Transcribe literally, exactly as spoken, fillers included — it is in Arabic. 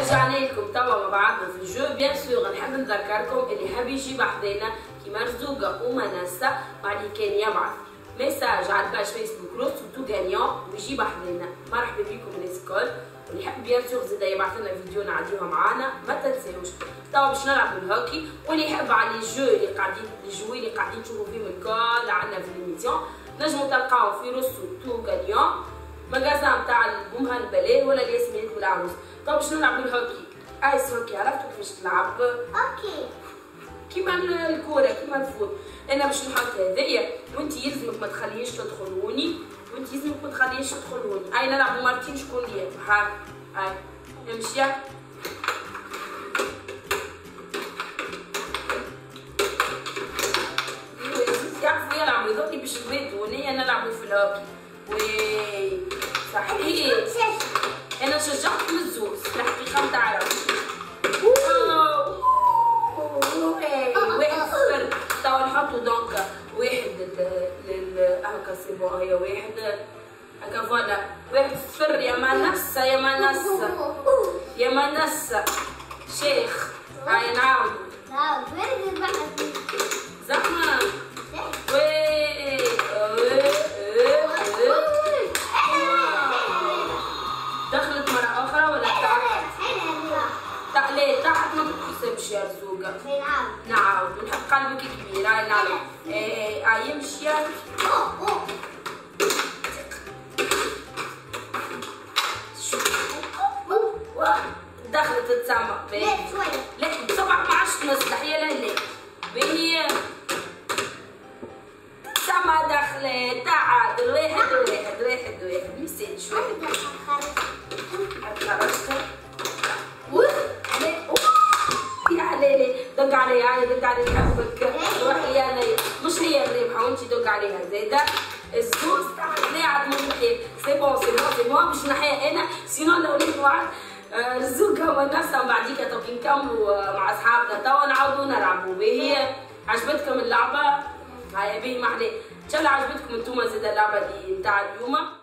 رجعنا لكم توا مع بعضنا في الجو. بيان سور نحب نذكركم اللي حاب يجيب حدانا كيما رزوقه ومنسه بعد كان يبعث ميساج على الباج فيسبوك روت تو غانيون ويجيب حدانا. مرحبا بكم الناس الكل. واللي يحب بيان سور زاده يبعث لنا فيديو نعديوها معانا ما تنساوش. توا باش نلعبوا الهوكي واللي يحب على لي جو اللي قاعدين لي جوي اللي قاعدين تشوفوا فيهم الكل عندنا في ليميسيون نجموا تلقاو في روسو تو غانيون مغازان تاع البومها البلال ولا الياسمين والعروس. طب باش نلعبوا الهوكي ايس هوكي. عرفتوا كيفاش تلعب؟ اوكي كيما الكوره كيما الفوت. انا باش نحط هذايا وانت يلزمك ما تخليهاش تدخلوني وانت يلزمك ما تخليهاش تدخلوني. اي نلعبوا مرتين شكون ليا هاي هاي امشي يعرفوا يلعبوا يضربني باش يباتوا ونيا نلعبوا في الهوكي. وي صحيح انا شجعتكم الزوز الحقيقه متعرف. واحد صفر توا نحطو دونك واحد لل هكا سي بون هي واحد هكا فوالا واحد صفر يا منسة يا منسة يا منسة شيخ. هاي نعاود نعاود وين البحث زعما وي دخلت مرة أخرى ولا تحت؟ تحت ليه تحت ما بتحسبش يا رزوقة. نعاود ونحط قلبك كبير. هاي نعاود ايه هاي يمشي دخلت تتسمع لا شوية لا بسبعة ما عادش تمسح يا لا لا باهي تتسمع دخلت تعادل واحد واحد واحد واحد ميساتش واحد خرجت يا عليلي دق علي هاي دق علي نحبك روحي يا لي مش هي الرابحه وانتي دق عليها زايده الزوز تاع قاعد من الحيط. سي بون سي بون سي بون باش نحيا انا سينو لو وليت واحد رزوقها والناس بعديك تو كي نكملوا مع اصحابنا توا نعاودوا نلعبوا. باهي عجبتكم اللعبه؟ هاي باهي ما عليه ان شاء الله عجبتكم انتوما زاده اللعبه اللي نتاع اليوم.